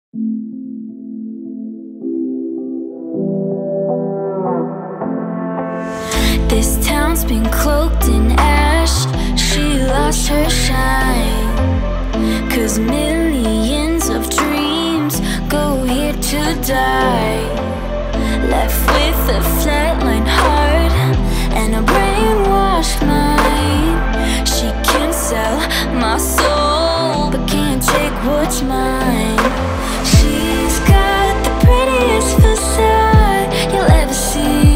This town's been cloaked in ash. She lost her shine, 'cause millions of dreams go here to die. Left with a flatline heart and a brainwashed mind. She can sell my soul, but can't take what's mine. She's got the prettiest facade you'll ever see.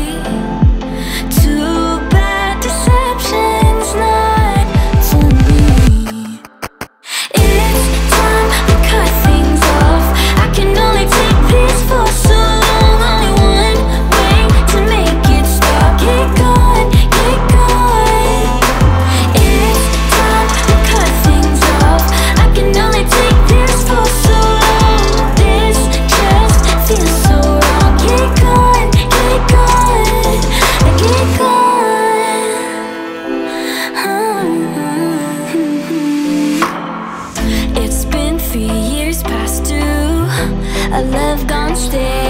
A love gone stale.